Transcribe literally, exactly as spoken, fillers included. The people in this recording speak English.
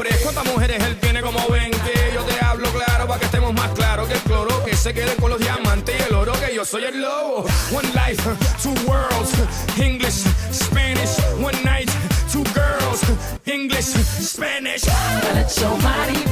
siempre. ¿Cuántas mujeres él tiene? Como veinte. Yo te hablo claro para que estemos más claros. Que el cloro que se quede con los diamantes y el oro, que yo soy el lobo. One life, two worlds, English, Spanish. One night, two girls, English, Spanish. Let your body